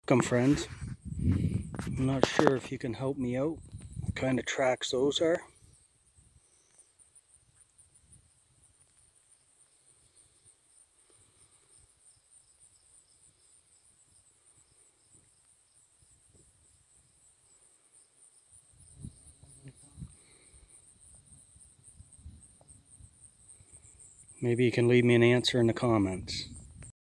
Welcome, friends. I'm not sure if you can help me out what kind of tracks those are. Maybe you can leave me an answer in the comments.